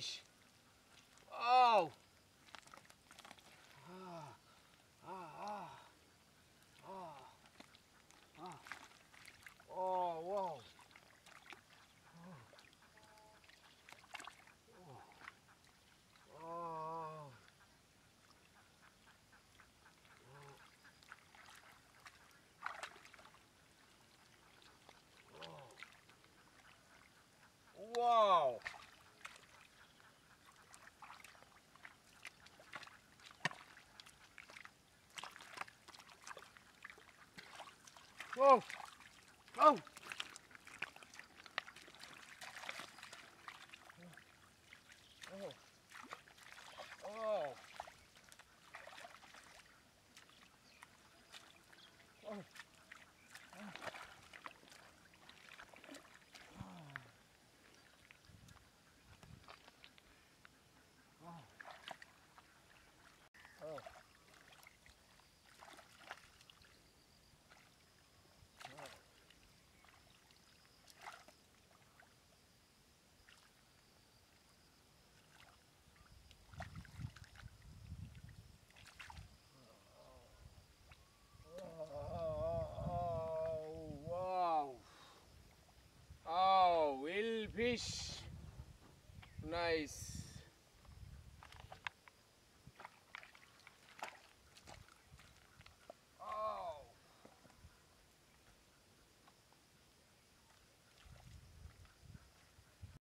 fish. Oh. Ah, ah, ah, ah, ah. Oh, wow. Oh. Wow. Oh. Oh. Oh. Oh. Oh. Oh. Oh, wow. Oh, will fish. Nice.